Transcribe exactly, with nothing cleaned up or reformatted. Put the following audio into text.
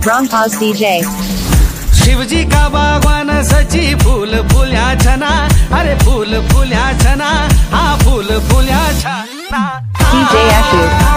Rompaz D J। Shivji का बागवान सची फूल फूल्या छना, अरे फूल फूल्या छना, हाँ फूल फूल्या छना। D J Ashu।